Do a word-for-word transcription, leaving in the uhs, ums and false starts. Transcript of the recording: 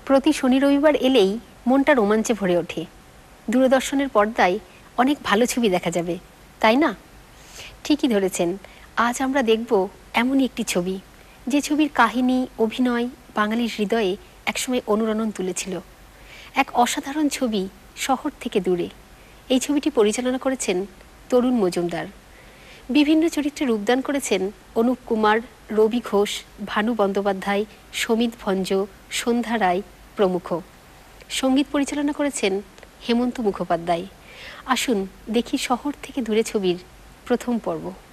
প্রতি শনি রবিবার এলেই মনটা রোমাঞ্চে ভরে ওঠে। দূরদর্শনের পর্দায় অনেক ভালো ছবি দেখা যাবে, তাই না? ঠিকই ধরেছেন। আজ আমরা দেখব এমনই একটি ছবি, যে ছবির কাহিনী, অভিনয় বাঙালির হৃদয়ে একসময় অনুরণন তুলেছিল। এক অসাধারণ ছবি, শহর থেকে দূরে। এই ছবিটি পরিচালনা করেছেন তরুণ মজুমদার। বিভিন্ন চরিত্রে রূপদান করেছেন অনুপ কুমার, রবি ঘোষ, ভানু বন্দ্যোপাধ্যায়, সমিত ভঞ্জ, সন্ধ্যা রায় প্রমুখ। সঙ্গীত পরিচালনা করেছেন হেমন্ত মুখোপাধ্যায়। আসুন দেখি শহর থেকে দূরে ছবির প্রথম পর্ব।